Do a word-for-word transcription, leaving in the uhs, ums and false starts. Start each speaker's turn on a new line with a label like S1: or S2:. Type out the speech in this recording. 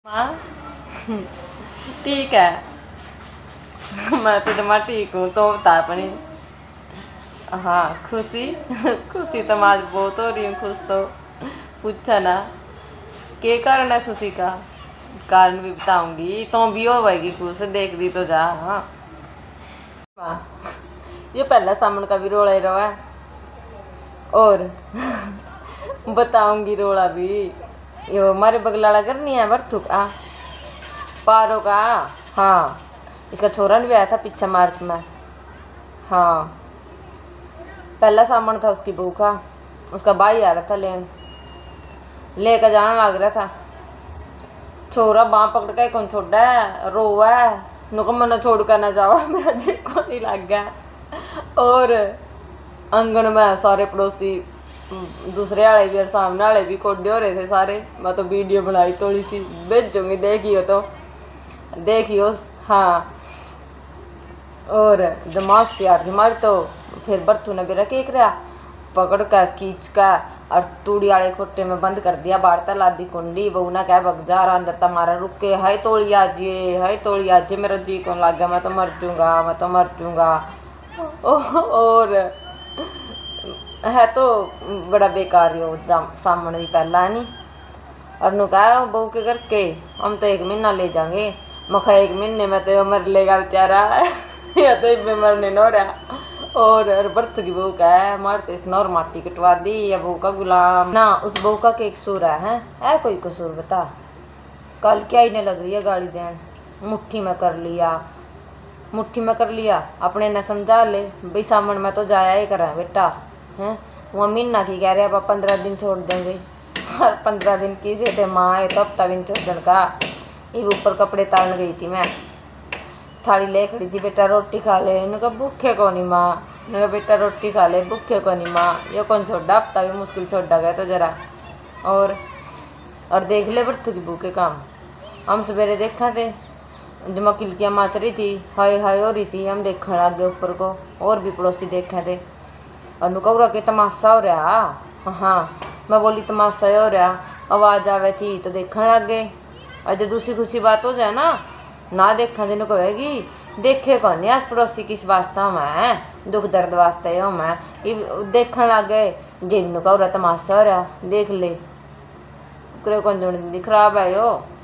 S1: हाँ ठीक है। मैं तो जमा ठीक हूँ। तो बता अपनी। हाँ खुशी खुशी तो आज बहुत हो रही हूँ खुश तो। पूछा ना के कारण है खुशी का। कारण भी बताऊंगी तो भी हो भाई खुश देख दी तो जा। हाँ ये पहला सामने का भी रोड़ा ही रहा है और बताऊंगी रोड़ा भी। यो हमारे बगलाड़ा करनी है बर्थू का पारो का। हाँ इसका छोरा भी आया था पीछे मार्च में। हाँ पहला सामान था उसकी बहू का। उसका भाई आ रहा था लेन लेकर जाना लग रहा था। छोरा बाँ पकड़ के कौन छोड़ा है रोवा है नुको मना छोड़ कर ना जाओ मेरा जी को नहीं लग गया। और आंगन में सारे पड़ोसी दूसरे वाले भी और सामने वाले भी कोडे हो रहे थे सारे। मैं तो वीडियो बनाई थोड़ी सी भेजूंगी देखियो तो देखियो। हाँ और जमात से यार हमारी तो फिर बर्थू ने मेरा केक रहा पकड़ कर खींच कर और तूड़ी वाले खोटे में बंद कर दिया। बारता लादी कुंडी बहू ना क्या बग जा रहा अंदर तुम्हारा रुके है तोड़ी आज ये है तोड़ी आज ये मेरा जी कौन लग गया मैं तो मर जूंगा मैं तो मर जूंगा। और है तो बड़ा बेकार हो सामने भी पहला है नहीं। और नु कहा बहू के करके हम तो एक महीना ले जाएंगे। मखा एक महीने में तो मर लेगा बेचारा या तो मरने न हो रहा। और बर्थ की बहू का है मारते इसने और माटी कटवा दी या बहू का गुलाम ना उस बहू का केक कसूर है है कोई कसूर बता। कल क्या ही नहीं लग रही है गाड़ी देन मुट्ठी में कर लिया मुट्ठी में कर लिया अपने ने समझा ले भाई सामन में तो जाया ही करा बेटा हैं। वो महीना की कह रहे अब पंद्रह दिन छोड़ देंगे और पंद्रह दिन की से थे माँ ये तो हफ्ता दिन छोड़ने का। ये ऊपर कपड़े तारन गई थी मैं थाली ले खड़ी थी बेटा रोटी खा ले इनका भूखे को नहीं माँ इनका बेटा रोटी खा ले भूखे को नहीं माँ ये कौन छोड़ा हफ्ता भी मुश्किल छोड़ा गया तो जरा। और और देख ले बर्थू की भूखे काम हम सवेरे देखा थे जमा किलकियाँ माच रही थी हाय हाय हो रही थी हम देखने लग गए ऊपर को और भी पड़ोसी देखे थे। और नुकौरा के तमाशा हो रहा। हाँ मैं बोली तमाशा हो रहा आवाज़ आवे थी तो देखने लग गए। अजय दूसरी खुशी बात हो जाए ना ना देखा जिन कहेगी देखे कौन नहीं आस पड़ोसी किस वास्ता मैं दुख दर्द वास्ते हो मैं देखने लग गए जिन कौरा तमाशा हो रहा देख ले कौन खराब है यो।